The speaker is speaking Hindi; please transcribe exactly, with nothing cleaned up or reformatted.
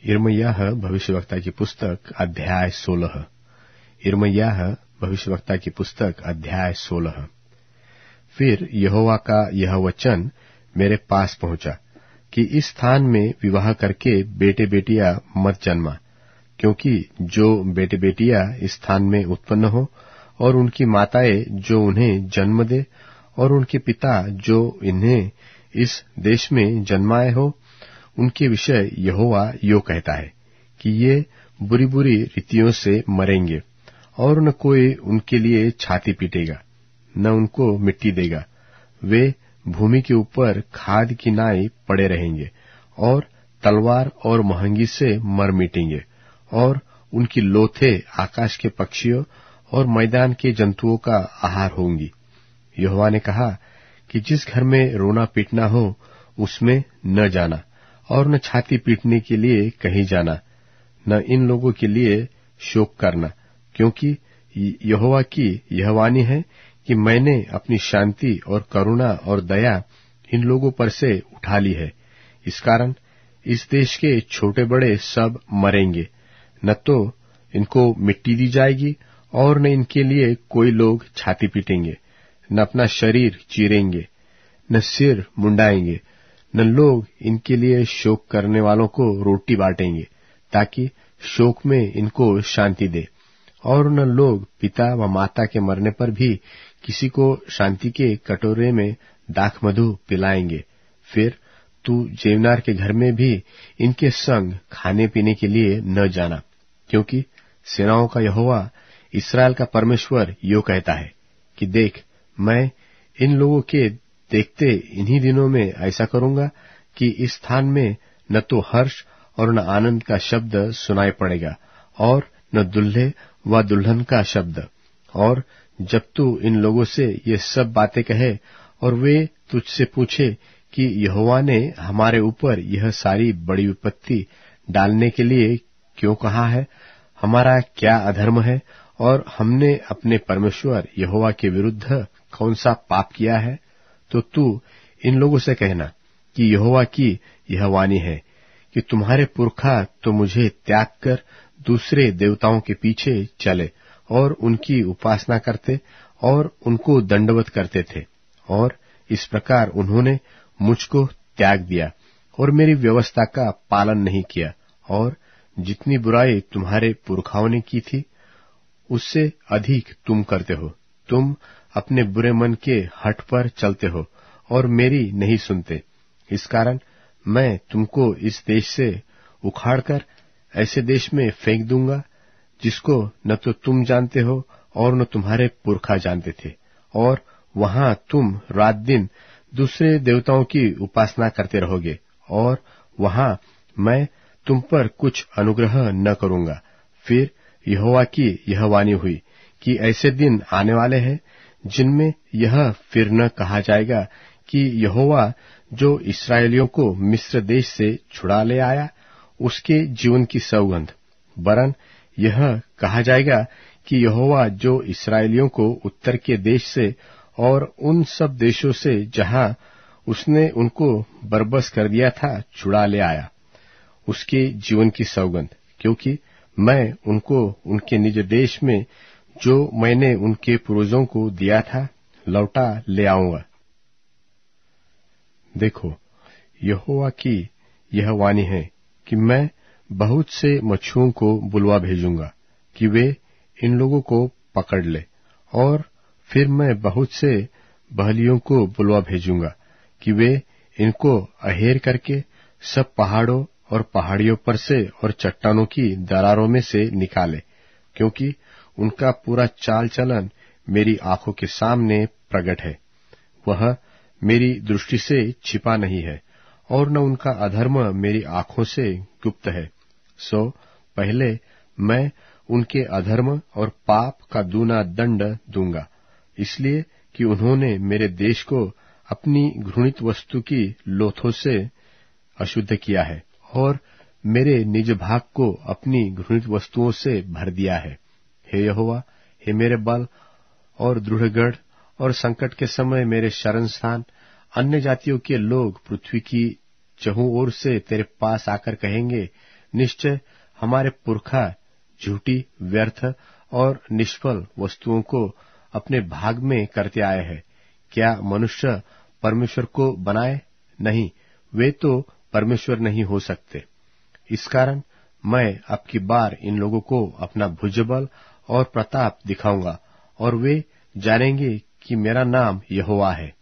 यिर्मयाह भविष्यवक्ता की पुस्तक अध्याय सोलह। यिर्मयाह भविष्यवक्ता की पुस्तक अध्याय सोलह। फिर यहोवा का यह वचन मेरे पास पहुंचा कि इस स्थान में विवाह करके बेटे बेटियां मत जन्मा, क्योंकि जो बेटे बेटियां इस स्थान में उत्पन्न हो और उनकी माताएं जो उन्हें जन्म दे और उनके पिता जो इन्हें इस देश में जन्माए हो, उनके विषय यहोवा यो कहता है कि ये बुरी बुरी रीतियों से मरेंगे और न कोई उनके लिए छाती पीटेगा, न उनको मिट्टी देगा। वे भूमि के ऊपर खाद की नाई पड़े रहेंगे और तलवार और महंगी से मर मिटेंगे, और उनकी लोथे आकाश के पक्षियों और मैदान के जंतुओं का आहार होंगी। यहोवा ने कहा कि जिस घर में रोना पीटना हो उसमें न जाना, और न छाती पीटने के लिए कहीं जाना, न इन लोगों के लिए शोक करना, क्योंकि यहोवा की यह वाणी है कि मैंने अपनी शांति और करुणा और दया इन लोगों पर से उठा ली है। इस कारण इस देश के छोटे बड़े सब मरेंगे, न तो इनको मिट्टी दी जाएगी और न इनके लिए कोई लोग छाती पीटेंगे, न अपना शरीर चीरेंगे, न सिर मुंडाएंगे, न लोग इनके लिए शोक करने वालों को रोटी बांटेंगे, ताकि शोक में इनको शांति दे। और न लोग पिता व माता के मरने पर भी किसी को शांति के कटोरे में दाख मधु पिलाएंगे। फिर तू जेवनार के घर में भी इनके संग खाने पीने के लिए न जाना, क्योंकि सेनाओं का यहोवा इस्राएल का परमेश्वर यो कहता है कि देख, मैं इन लोगों के देखते इन्हीं दिनों में ऐसा करूंगा कि इस स्थान में न तो हर्ष और न आनंद का शब्द सुनाई पड़ेगा, और न दुल्हे व दुल्हन का शब्द। और जब तू इन लोगों से ये सब बातें कहे और वे तुझसे पूछे कि यहोवा ने हमारे ऊपर यह सारी बड़ी विपत्ति डालने के लिए क्यों कहा है, हमारा क्या अधर्म है, और हमने अपने परमेश्वर यहोवा के विरुद्ध कौन सा पाप किया है, तो तू इन लोगों से कहना कि यहोवा की यह वाणी है कि तुम्हारे पुरखा तो मुझे त्याग कर दूसरे देवताओं के पीछे चले और उनकी उपासना करते और उनको दंडवत करते थे, और इस प्रकार उन्होंने मुझको त्याग दिया और मेरी व्यवस्था का पालन नहीं किया। और जितनी बुराई तुम्हारे पुरखाओं ने की थी उससे अधिक तुम करते हो। तुम अपने बुरे मन के हठ पर चलते हो और मेरी नहीं सुनते। इस कारण मैं तुमको इस देश से उखाड़कर ऐसे देश में फेंक दूंगा जिसको न तो तुम जानते हो और न तुम्हारे पुरखा जानते थे, और वहां तुम रात दिन दूसरे देवताओं की उपासना करते रहोगे, और वहां मैं तुम पर कुछ अनुग्रह न करूंगा। फिर यहोवा की यह वाणी हुई कि ऐसे दिन आने वाले हैं जिनमें यह फिर न कहा जाएगा कि यहोवा जो इस्राएलियों को मिस्र देश से छुड़ा ले आया उसके जीवन की सौगंध, वरन यह कहा जाएगा कि यहोवा जो इस्राएलियों को उत्तर के देश से और उन सब देशों से जहां उसने उनको बरबस कर दिया था छुड़ा ले आया, उसके जीवन की सौगंध, क्योंकि मैं उनको उनके निज देश में जो मैंने उनके पूर्वजों को दिया था लौटा ले आऊंगा। देखो, यहोवा की यह वाणी है कि मैं बहुत से मछुओं को बुलवा भेजूंगा कि वे इन लोगों को पकड़ ले, और फिर मैं बहुत से बहलियों को बुलवा भेजूंगा कि वे इनको अहेर करके सब पहाड़ों और पहाड़ियों पर से और चट्टानों की दरारों में से निकाले, क्योंकि उनका पूरा चाल चलन मेरी आंखों के सामने प्रकट है। वह मेरी दृष्टि से छिपा नहीं है, और न उनका अधर्म मेरी आंखों से गुप्त है। सो पहले मैं उनके अधर्म और पाप का दूना दंड दूंगा, इसलिए कि उन्होंने मेरे देश को अपनी घृणित वस्तु की लोथों से अशुद्ध किया है और मेरे निज भाग को अपनी घृणित वस्तुओं से भर दिया है। हे यहोवा, हे मेरे बल और दृढ़गढ़ और संकट के समय मेरे शरण स्थान, अन्य जातियों के लोग पृथ्वी की चहुं ओर से तेरे पास आकर कहेंगे, निश्चय हमारे पुरखा झूठी, व्यर्थ और निष्फल वस्तुओं को अपने भाग में करते आए हैं। क्या मनुष्य परमेश्वर को बनाए? नहीं, वे तो परमेश्वर नहीं हो सकते। इस कारण मैं अब की बार इन लोगों को अपना भुजबल और प्रताप दिखाऊंगा और वे जानेंगे कि मेरा नाम यहोवा है।